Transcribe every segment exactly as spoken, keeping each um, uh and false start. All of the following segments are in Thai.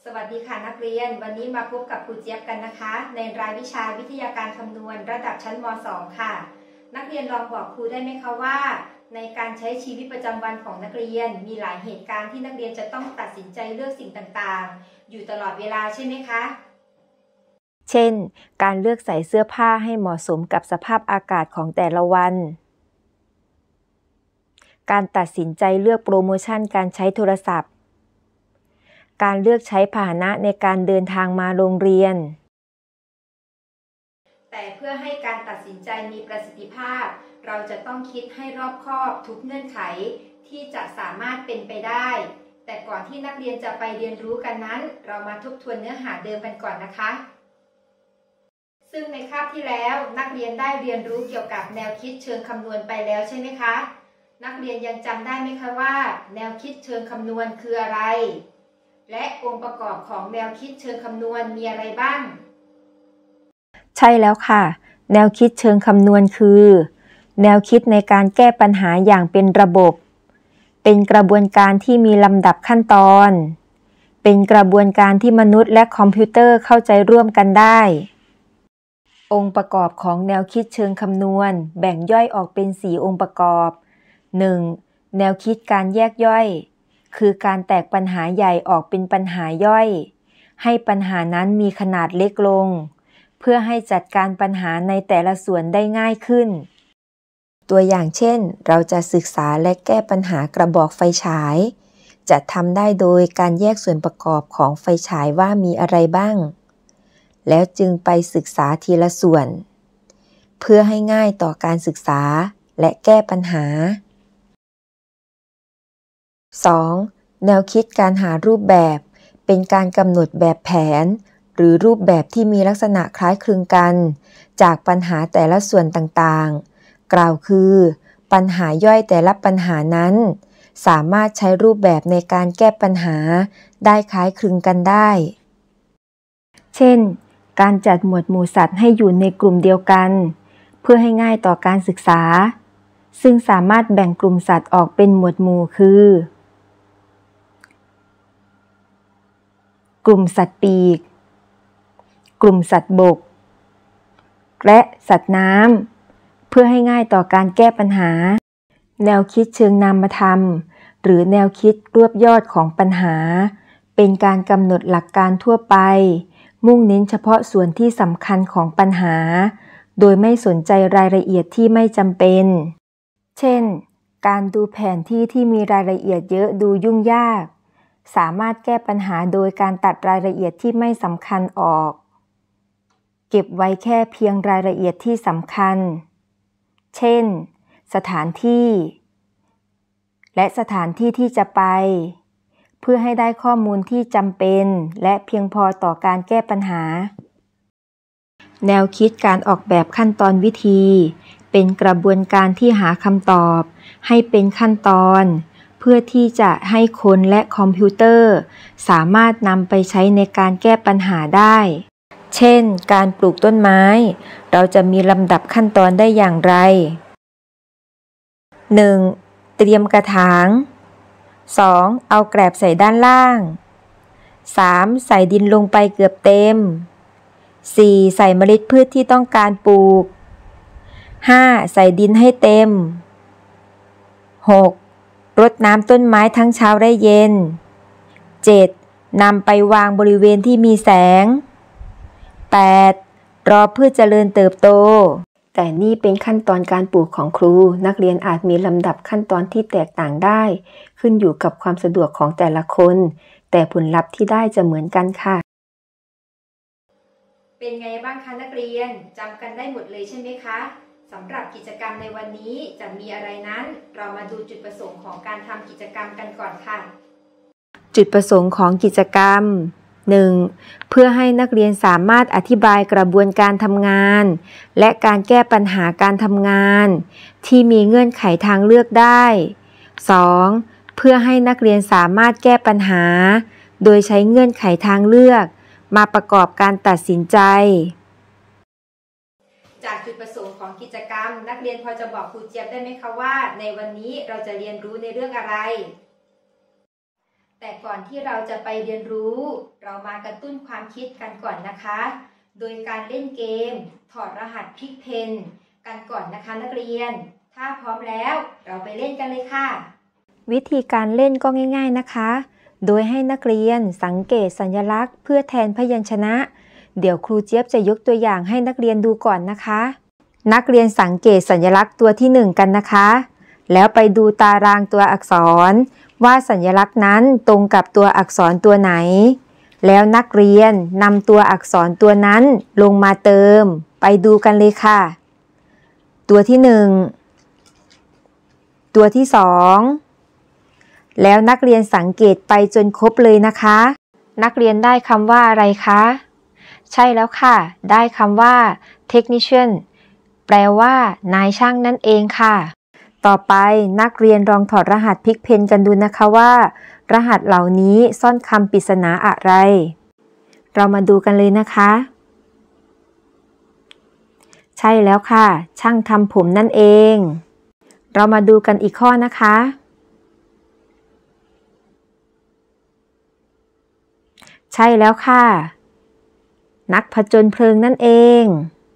สวัสดีค่ะนักเรียนวันนี้มาพบกับครูเจี๊ยบกันนะคะในรายวิชาวิทยาการคำนวณระดับชั้นม สอง ค่ะนักเรียนลองบอกครูได้ไหมคะว่าในการใช้ชีวิตประจำวันของนักเรียนมีหลายเหตุการณ์ที่นักเรียนจะต้องตัดสินใจเลือกสิ่งต่างๆอยู่ตลอดเวลาใช่ไหมคะเช่นการเลือกใส่เสื้อผ้าให้เหมาะสมกับสภาพอากาศของแต่ละวันการตัดสินใจเลือกโปรโมชั่นการใช้โทรศัพท์การเลือกใช้พาหนะในการเดินทางมาโรงเรียนแต่เพื่อให้การตัดสินใจมีประสิทธิภาพเราจะต้องคิดให้รอบคอบทุกเงื่อนไขที่จะสามารถเป็นไปได้แต่ก่อนที่นักเรียนจะไปเรียนรู้กันนั้นเรามาทบทวนเนื้อหาเดิมกันก่อนนะคะซึ่งในคาบที่แล้วนักเรียนได้เรียนรู้เกี่ยวกับแนวคิดเชิงคำนวณไปแล้วใช่ไหมคะนักเรียนยังจำได้ไหมคะว่าแนวคิดเชิงคำนวณคืออะไรและองค์ประกอบของแนวคิดเชิงคำนวณมีอะไรบ้างใช่แล้วค่ะแนวคิดเชิงคำนวณคือแนวคิดในการแก้ปัญหาอย่างเป็นระบบเป็นกระบวนการที่มีลำดับขั้นตอนเป็นกระบวนการที่มนุษย์และคอมพิวเตอร์เข้าใจร่วมกันได้องค์ประกอบของแนวคิดเชิงคำนวณแบ่งย่อยออกเป็นสี่องค์ประกอบ หนึ่ง. แนวคิดการแยกย่อยคือการแตกปัญหาใหญ่ออกเป็นปัญหาย่อยให้ปัญหานั้นมีขนาดเล็กลงเพื่อให้จัดการปัญหาในแต่ละส่วนได้ง่ายขึ้นตัวอย่างเช่นเราจะศึกษาและแก้ปัญหากระบอกไฟฉายจะทำได้โดยการแยกส่วนประกอบของไฟฉายว่ามีอะไรบ้างแล้วจึงไปศึกษาทีละส่วนเพื่อให้ง่ายต่อการศึกษาและแก้ปัญหา สอง. แนวคิดการหารูปแบบเป็นการกำหนดแบบแผนหรือรูปแบบที่มีลักษณะคล้ายคลึงกันจากปัญหาแต่ละส่วนต่างๆกล่าวคือปัญหาย่อยแต่ละปัญหานั้นสามารถใช้รูปแบบในการแก้ปัญหาได้คล้ายคลึงกันได้เช่นการจัดหมวดหมู่สัตว์ให้อยู่ในกลุ่มเดียวกันเพื่อให้ง่ายต่อการศึกษาซึ่งสามารถแบ่งกลุ่มสัตว์ออกเป็นหมวดหมู่คือกลุ่มสัตว์ปีกกลุ่มสัตว์บกและสัตว์น้ำเพื่อให้ง่ายต่อการแก้ปัญหาแนวคิดเชิงนามธรรมหรือแนวคิดรวบยอดของปัญหาเป็นการกำหนดหลักการทั่วไปมุ่งเน้นเฉพาะส่วนที่สำคัญของปัญหาโดยไม่สนใจรายละเอียดที่ไม่จำเป็นเช่นการดูแผนที่ที่มีรายละเอียดเยอะดูยุ่งยากสามารถแก้ปัญหาโดยการตัดรายละเอียดที่ไม่สำคัญออกเก็บไว้แค่เพียงรายละเอียดที่สำคัญเช่นสถานที่และสถานที่ที่จะไปเพื่อให้ได้ข้อมูลที่จำเป็นและเพียงพอต่อการแก้ปัญหาแนวคิดการออกแบบขั้นตอนวิธีเป็นกระบวนการที่หาคำตอบให้เป็นขั้นตอนเพื่อที่จะให้คนและคอมพิวเตอร์สามารถนำไปใช้ในการแก้ปัญหาได้เช่นการปลูกต้นไม้เราจะมีลำดับขั้นตอนได้อย่างไร หนึ่ง. เตรียมกระถาง สอง. เอาแกลบใส่ด้านล่าง สาม. ใส่ดินลงไปเกือบเต็ม สี่. ใส่เมล็ดพืชที่ต้องการปลูก ห้า. ใส่ดินให้เต็ม หก. รดน้ำต้นไม้ทั้งเช้าและเย็น เจ็ด. นำไปวางบริเวณที่มีแสง แปด. รอพืชเจริญเติบโตแต่นี่เป็นขั้นตอนการปลูกของครูนักเรียนอาจมีลำดับขั้นตอนที่แตกต่างได้ขึ้นอยู่กับความสะดวกของแต่ละคนแต่ผลลัพธ์ที่ได้จะเหมือนกันค่ะเป็นไงบ้างคะนักเรียนจำกันได้หมดเลยใช่ไหมคะสำหรับกิจกรรมในวันนี้จะมีอะไรนั้นเรามาดูจุดประสงค์ของการทำกิจกรรมกันก่อนค่ะจุดประสงค์ของกิจกรรม หนึ่ง. เพื่อให้นักเรียนสามารถอธิบายกระบวนการทำงานและการแก้ปัญหาการทำงานที่มีเงื่อนไขทางเลือกได้ สอง. เพื่อให้นักเรียนสามารถแก้ปัญหาโดยใช้เงื่อนไขทางเลือกมาประกอบการตัดสินใจจากจุดประสงค์ของกิจกรรมนักเรียนพอจะบอกครูเจี๊ยบได้ไหมคะว่าในวันนี้เราจะเรียนรู้ในเรื่องอะไรแต่ก่อนที่เราจะไปเรียนรู้เรามากระตุ้นความคิดกันก่อนนะคะโดยการเล่นเกมถอดรหัสพิกเพนกันก่อนนะคะนักเรียนถ้าพร้อมแล้วเราไปเล่นกันเลยค่ะวิธีการเล่นก็ง่ายๆนะคะโดยให้นักเรียนสังเกตสัญลักษณ์เพื่อแทนพยัญชนะเดี๋ยวครูเจี๊ยบจะยกตัวอย่างให้นักเรียนดูก่อนนะคะนักเรียนสังเกตสัญลักษณ์ตัวที่หนึ่งกันนะคะแล้วไปดูตารางตัวอักษรว่าสัญลักษณ์นั้นตรงกับตัวอักษรตัวไหนแล้วนักเรียนนำตัวอักษรตัวนั้นลงมาเติมไปดูกันเลยค่ะตัวที่หนึ่งตัวที่สองแล้วนักเรียนสังเกตไปจนครบเลยนะคะนักเรียนได้คำว่าอะไรคะใช่แล้วค่ะได้คำว่า technician แปลว่านายช่างนั่นเองค่ะต่อไปนักเรียนลองถอดรหัสพิกเพนกันดูนะคะว่ารหัสเหล่านี้ซ่อนคำปริศนาอะไรเรามาดูกันเลยนะคะใช่แล้วค่ะช่างทำผมนั่นเองเรามาดูกันอีกข้อนะคะใช่แล้วค่ะนักผจญเพลิงนั่นเอง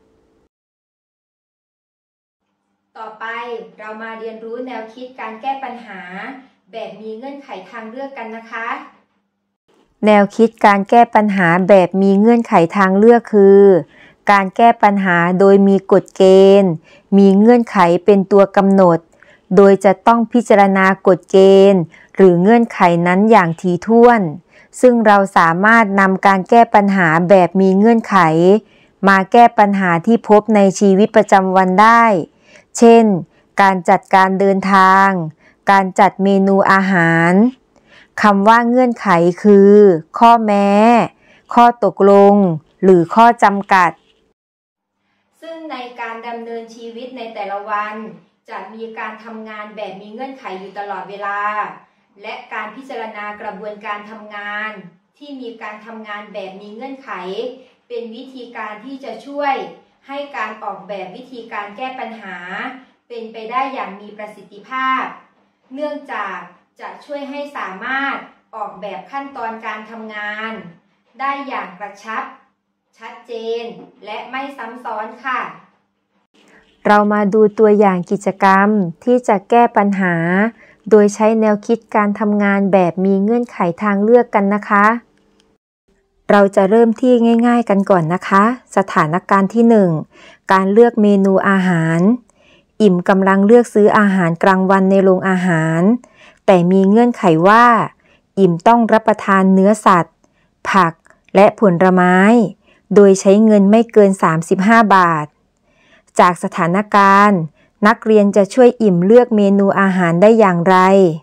ต่อไปเรามาเรียนรู้แนวคิดการแก้ปัญหาแบบมีเงื่อนไขทางเลือกกันนะคะแนวคิดการแก้ปัญหาแบบมีเงื่อนไขทางเลือกคือการแก้ปัญหาโดยมีกฎเกณฑ์มีเงื่อนไขเป็นตัวกำหนดโดยจะต้องพิจารณากฎเกณฑ์หรือเงื่อนไขนั้นอย่างถี่ถ้วนซึ่งเราสามารถนำการแก้ปัญหาแบบมีเงื่อนไขมาแก้ปัญหาที่พบในชีวิตประจำวันได้เช่นการจัดการเดินทางการจัดเมนูอาหารคำว่าเงื่อนไขคือข้อแม้ข้อตกลงหรือข้อจำกัดซึ่งในการดำเนินชีวิตในแต่ละวันจะมีการทำงานแบบมีเงื่อนไขอยู่ตลอดเวลาและการพิจารณากระบวนการทำงานที่มีการทำงานแบบมีเงื่อนไขเป็นวิธีการที่จะช่วยให้การออกแบบวิธีการแก้ปัญหาเป็นไปได้อย่างมีประสิทธิภาพเนื่องจากจะช่วยให้สามารถออกแบบขั้นตอนการทำงานได้อย่างกระชับชัดเจนและไม่ซ้ำซ้อนค่ะเรามาดูตัวอย่างกิจกรรมที่จะแก้ปัญหาโดยใช้แนวคิดการทำงานแบบมีเงื่อนไขทางเลือกกันนะคะเราจะเริ่มที่ง่ายๆกันก่อนนะคะสถานการณ์ที่หนึ่งการเลือกเมนูอาหารอิ่มกำลังเลือกซื้ออาหารกลางวันในโรงอาหารแต่มีเงื่อนไขว่าอิ่มต้องรับประทานเนื้อสัตว์ผักและผลไม้โดยใช้เงินไม่เกินสามสิบห้าบาทจากสถานการณ์นักเรียนจะช่วยอิ่มเลือกเมนูอาหารได้อย่างไร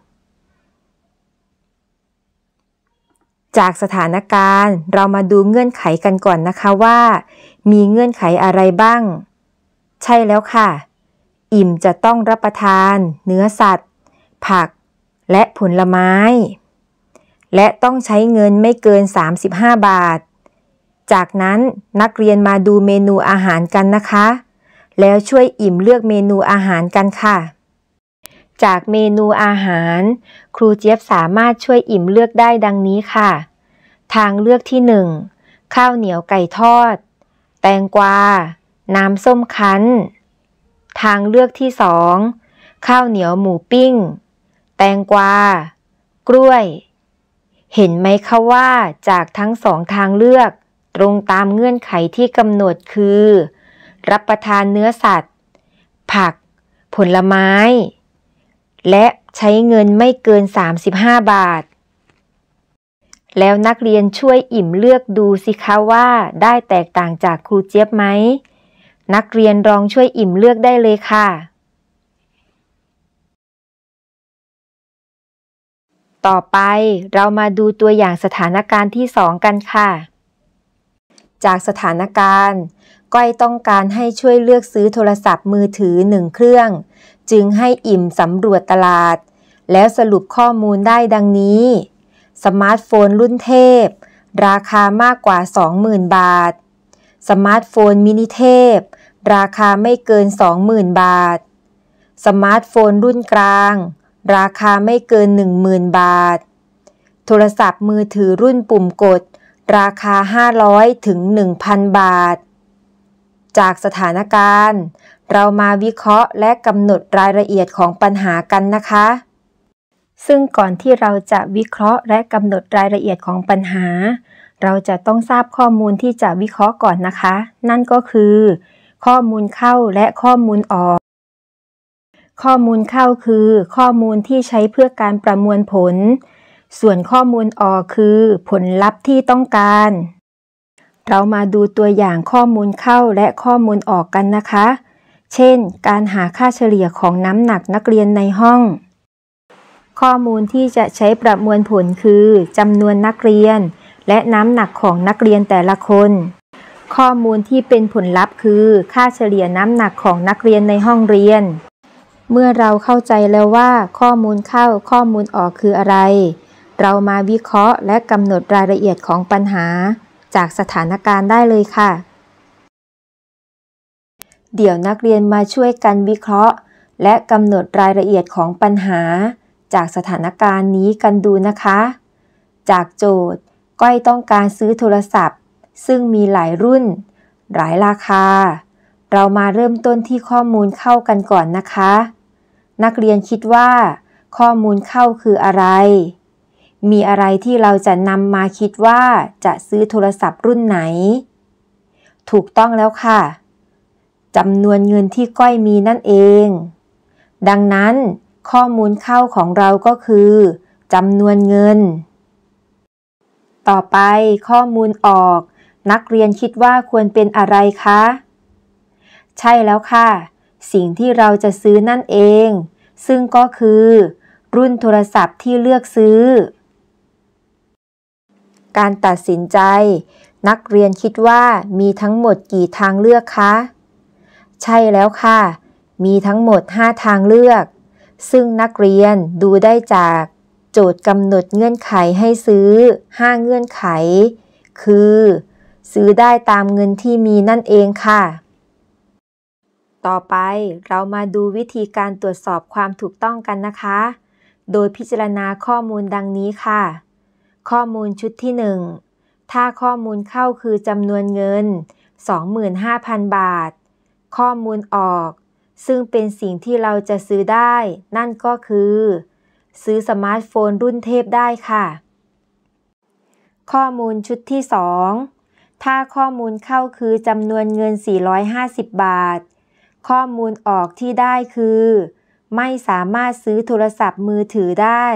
จากสถานการณ์เรามาดูเงื่อนไขกันก่อนนะคะว่ามีเงื่อนไขอะไรบ้างใช่แล้วค่ะอิ่มจะต้องรับประทานเนื้อสัตว์ผักและผลไม้และต้องใช้เงินไม่เกินสามสิบห้าบาทจากนั้นนักเรียนมาดูเมนูอาหารกันนะคะแล้วช่วยอิ่มเลือกเมนูอาหารกันค่ะจากเมนูอาหารครูเจี๊ยบสามารถช่วยอิ่มเลือกได้ดังนี้ค่ะทางเลือกที่หนึ่งข้าวเหนียวไก่ทอดแตงกวาน้ำส้มคั้นทางเลือกที่สองข้าวเหนียวหมูปิ้งแตงกวากล้วยเห็นไหมคะว่าจากทั้งสองทางเลือกตรงตามเงื่อนไขที่กำหนดคือรับประทานเนื้อสัตว์ผักผลไม้และใช้เงินไม่เกินสามสิบห้าบาทแล้วนักเรียนช่วยอิ่มเลือกดูสิคะว่าได้แตกต่างจากครูเจี๊ยบไหมนักเรียนลองช่วยอิ่มเลือกได้เลยค่ะต่อไปเรามาดูตัวอย่างสถานการณ์ที่สองกันค่ะจากสถานการณ์ก้อยต้องการให้ช่วยเลือกซื้อโทรศัพท์มือถือหนึ่งเครื่องจึงให้อิ่มสำรวจตลาดแล้วสรุปข้อมูลได้ดังนี้สมาร์ทโฟนรุ่นเทพราคามากกว่า สองหมื่น บาทสมาร์ทโฟนมินิเทพราคาไม่เกิน สองหมื่น บาทสมาร์ทโฟนรุ่นกลางราคาไม่เกิน หนึ่งหมื่น บาทโทรศัพท์มือถือรุ่นปุ่มกดราคาห้าร้อยถึง หนึ่งพัน บาทจากสถานการณ์เรามาวิเคราะห์และกำหนดรายละเอียดของปัญหากันนะคะซึ่งก่อนที่เราจะวิเคราะห์และกำหนดรายละเอียดของปัญหาเราจะต้องทราบข้อมูลที่จะวิเคราะห์ก่อนนะคะนั่นก็คือข้อมูลเข้าและข้อมูลออกข้อมูลเข้าคือข้อมูลที่ใช้เพื่อการประมวลผลส่วนข้อมูลออกคือผลลัพธ์ที่ต้องการเรามาดูตัวอย่างข้อมูลเข้าและข้อมูลออกกันนะคะเช่นการหาค่าเฉลี่ยของน้ำหนักนักเรียนในห้องข้อมูลที่จะใช้ประมวลผลคือจำนวนนักเรียนและน้ำหนักของนักเรียนแต่ละคนข้อมูลที่เป็นผลลัพธ์คือค่าเฉลี่ยน้ำหนักของนักเรียนในห้องเรียนเมื่อเราเข้าใจแล้วว่าข้อมูลเข้าข้อมูลออกคืออะไรเรามาวิเคราะห์และกำหนดรายละเอียดของปัญหาจากสถานการณ์ได้เลยค่ะเดี๋ยวนักเรียนมาช่วยกันวิเคราะห์และกำหนดรายละเอียดของปัญหาจากสถานการณ์นี้กันดูนะคะจากโจทย์ก้อยต้องการซื้อโทรศัพท์ซึ่งมีหลายรุ่นหลายราคาเรามาเริ่มต้นที่ข้อมูลเข้ากันก่อนนะคะนักเรียนคิดว่าข้อมูลเข้าคืออะไรมีอะไรที่เราจะนำมาคิดว่าจะซื้อโทรศัพท์รุ่นไหนถูกต้องแล้วค่ะจำนวนเงินที่ก้อยมีนั่นเองดังนั้นข้อมูลเข้าของเราก็คือจำนวนเงินต่อไปข้อมูลออกนักเรียนคิดว่าควรเป็นอะไรคะใช่แล้วค่ะสิ่งที่เราจะซื้อนั่นเองซึ่งก็คือรุ่นโทรศัพท์ที่เลือกซื้อการตัดสินใจนักเรียนคิดว่ามีทั้งหมดกี่ทางเลือกคะใช่แล้วค่ะมีทั้งหมดห้าทางเลือกซึ่งนักเรียนดูได้จากโจทย์กำหนดเงื่อนไขให้ซื้อห้าเงื่อนไขคือซื้อได้ตามเงินที่มีนั่นเองค่ะต่อไปเรามาดูวิธีการตรวจสอบความถูกต้องกันนะคะโดยพิจารณาข้อมูลดังนี้ค่ะข้อมูลชุดที่หนึ่งถ้าข้อมูลเข้าคือจำนวนเงิน สองหมื่นห้าพัน บาทข้อมูลออกซึ่งเป็นสิ่งที่เราจะซื้อได้นั่นก็คือซื้อสมาร์ทโฟนรุ่นเทพได้ค่ะข้อมูลชุดที่สองถ้าข้อมูลเข้าคือจำนวนเงินสี่ร้อยห้าสิบบาทข้อมูลออกที่ได้คือไม่สามารถซื้อโทรศัพท์มือถือได้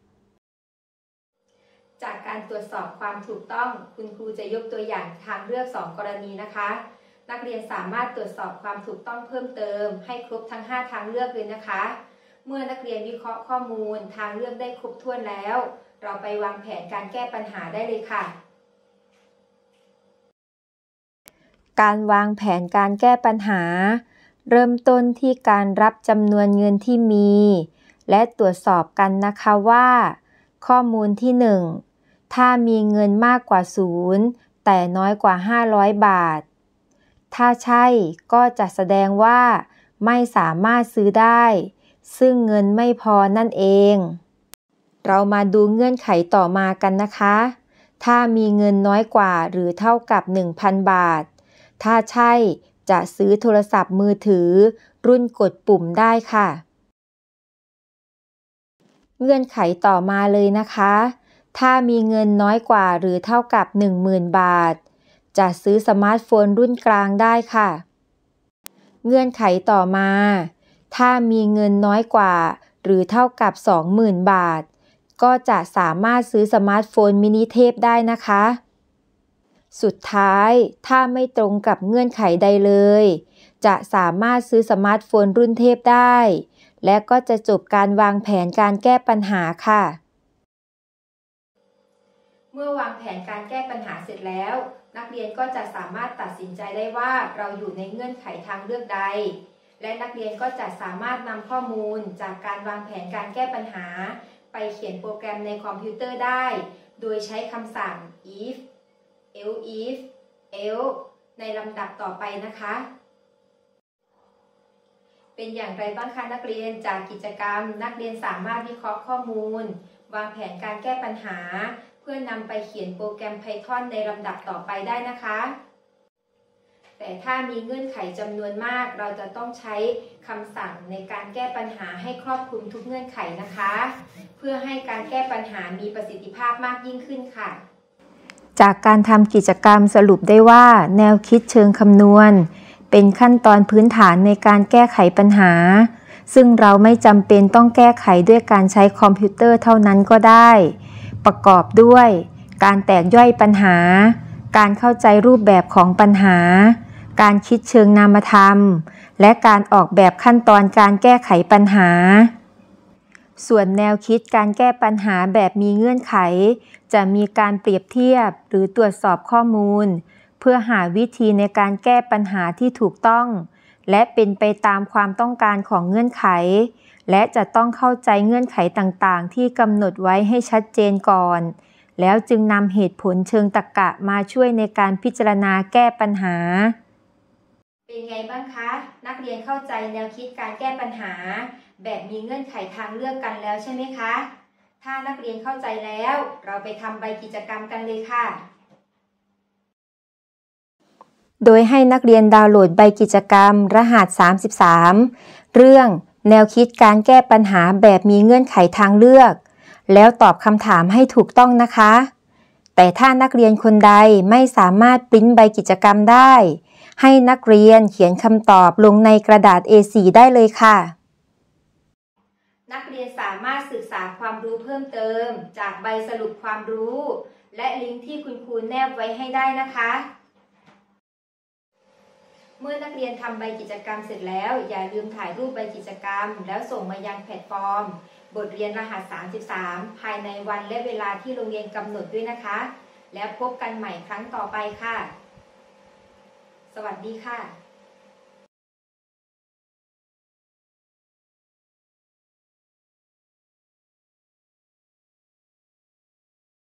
จากการตรวจสอบความถูกต้องคุณครูจะยกตัวอย่างทางเลือกสองกรณีนะคะนักเรียนสามารถตรวจสอบความถูกต้องเพิ่มเติมให้ครบทั้งห้าทางเลือกเลยนะคะเมื่อนักเรียนวิเคราะห์ข้อมูลทางเลือกได้ครบถ้วนแล้วเราไปวางแผนการแก้ปัญหาได้เลยค่ะการวางแผนการแก้ปัญหาเริ่มต้นที่การรับจำนวนเงินที่มีและตรวจสอบกันนะคะว่าข้อมูลที่หนึ่งถ้ามีเงินมากกว่าศูนย์แต่น้อยกว่าห้าร้อยบาทถ้าใช่ก็จะแสดงว่าไม่สามารถซื้อได้ซึ่งเงินไม่พอนั่นเองเรามาดูเงื่อนไขต่อมากันนะคะถ้ามีเงินน้อยกว่าหรือเท่ากับ หนึ่งพัน บาทถ้าใช่จะซื้อโทรศัพท์มือถือรุ่นกดปุ่มได้ค่ะเงื่อนไขต่อมาเลยนะคะถ้ามีเงินน้อยกว่าหรือเท่ากับ หนึ่งหมื่น บาทจะซื้อสมาร์ทโฟนรุ่นกลางได้ค่ะเงื่อนไขต่อมาถ้ามีเงินน้อยกว่าหรือเท่ากับ สองหมื่น บาทก็จะสามารถซื้อสมาร์ทโฟนมินิเทพได้นะคะสุดท้ายถ้าไม่ตรงกับเงื่อนไขใดเลยจะสามารถซื้อสมาร์ทโฟนรุ่นเทพได้และก็จะจบการวางแผนการแก้ปัญหาค่ะเมื่อวางแผนการแก้ปัญหาเสร็จแล้วนักเรียนก็จะสามารถตัดสินใจได้ว่าเราอยู่ในเงื่อนไขทางเลือกใดและนักเรียนก็จะสามารถนำข้อมูลจากการวางแผนการแก้ปัญหาไปเขียนโปรแกรมในคอมพิวเตอร์ได้โดยใช้คำสั่ง if else if else ในลำดับต่อไปนะคะเป็นอย่างไรบ้างคะนักเรียนจากกิจกรรมนักเรียนสามารถวิเคราะห์ข้อมูลวางแผนการแก้ปัญหาเพื่อนำไปเขียนโปรแกรม Python ในลำดับต่อไปได้นะคะแต่ถ้ามีเงื่อนไขจำนวนมากเราจะต้องใช้คำสั่งในการแก้ปัญหาให้ครอบคลุมทุกเงื่อนไขนะคะเพื่อให้การแก้ปัญหามีประสิทธิภาพมากยิ่งขึ้นค่ะจากการทำกิจกรรมสรุปได้ว่าแนวคิดเชิงคำนวณเป็นขั้นตอนพื้นฐานในการแก้ไขปัญหาซึ่งเราไม่จำเป็นต้องแก้ไขด้วยการใช้คอมพิวเตอร์เท่านั้นก็ได้ประกอบด้วยการแตกย่อยปัญหาการเข้าใจรูปแบบของปัญหาการคิดเชิงนามธรรมและการออกแบบขั้นตอนการแก้ไขปัญหาส่วนแนวคิดการแก้ปัญหาแบบมีเงื่อนไขจะมีการเปรียบเทียบหรือตรวจสอบข้อมูลเพื่อหาวิธีในการแก้ปัญหาที่ถูกต้องและเป็นไปตามความต้องการของเงื่อนไขและจะต้องเข้าใจเงื่อนไขต่างๆที่กำหนดไว้ให้ชัดเจนก่อนแล้วจึงนำเหตุผลเชิงตรรกะมาช่วยในการพิจารณาแก้ปัญหาเป็นไงบ้างคะนักเรียนเข้าใจแนวคิดการแก้ปัญหาแบบมีเงื่อนไขทางเลือกกันแล้วใช่ไหมคะถ้านักเรียนเข้าใจแล้วเราไปทำใบกิจกรรมกันเลยค่ะโดยให้นักเรียนดาวน์โหลดใบกิจกรรมรหัสสามสิบสามเรื่องแนวคิดการแก้ปัญหาแบบมีเงื่อนไขทางเลือกแล้วตอบคำถามให้ถูกต้องนะคะแต่ถ้านักเรียนคนใดไม่สามารถปริ้นใบกิจกรรมได้ให้นักเรียนเขียนคำตอบลงในกระดาษ เอ โฟร์ ได้เลยค่ะนักเรียนสามารถศึกษาความรู้เพิ่มเติมจากใบสรุปความรู้และลิงก์ที่คุณครูแนบไว้ให้ได้นะคะเมื่อนักเรียนทำใบกิจกรรมเสร็จแล้วอย่าลืมถ่ายรูปใบกิจกรรมแล้วส่งมายังแพลตฟอร์มบทเรียนรหัสสามสิบสามภายในวันและเวลาที่โรงเรียนกำหนดด้วยนะคะแล้วพบกันใหม่ครั้งต่อไปค่ะสวัสดีค่ะ